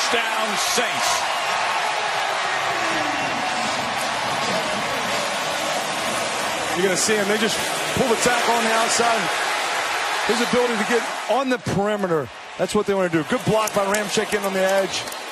Touchdown, Saints. You're going to see him. They just pull the tackle on the outside. His ability to get on the perimeter. That's what they want to do. Good block by Ramczyk in on the edge.